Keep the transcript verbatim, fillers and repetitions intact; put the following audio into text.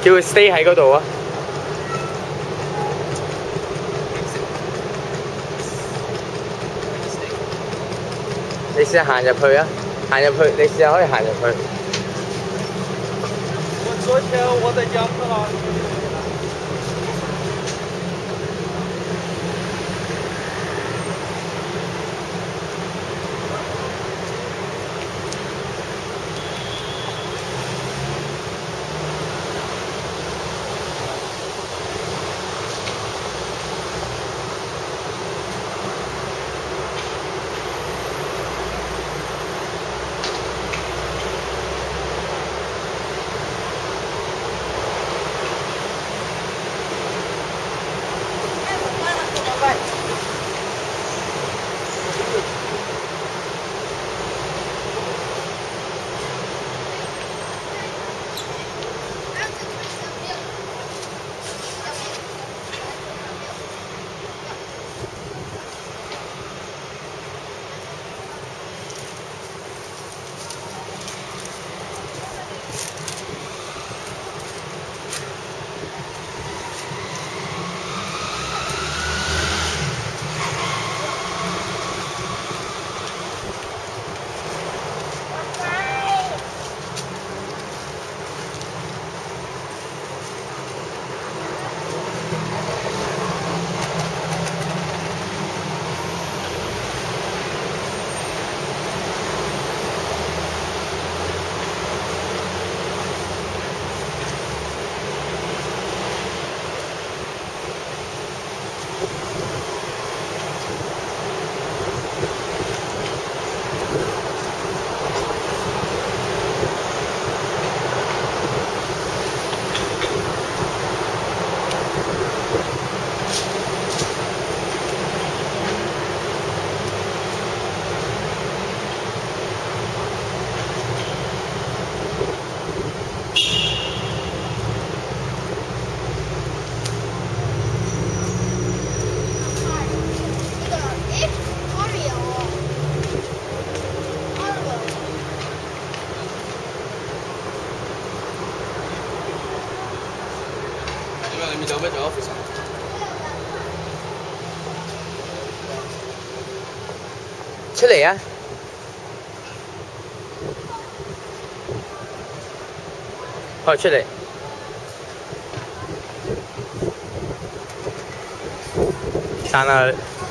叫佢 stay 喺嗰度啊！你試下行入去啊！行入去，你試下可以行入去。 我昨天我在家喝了。 你做咩做 office 啊？ 出嚟啊！快出嚟！散啦佢。